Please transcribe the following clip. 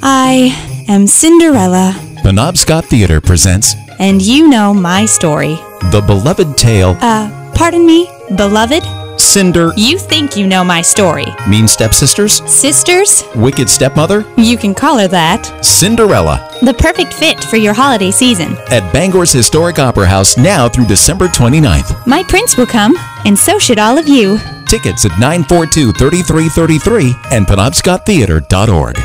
I am Cinderella, Penobscot Theater presents and you know my story. The Beloved Tale. Pardon me, beloved? Cinder. You think you know my story. Mean Stepsisters. Sisters? Wicked Stepmother. You can call her that. Cinderella. The perfect fit for your holiday season. At Bangor's Historic Opera House now through December 29th. My prince will come, and so should all of you. Tickets at 942-3333 and penobscottheater.org.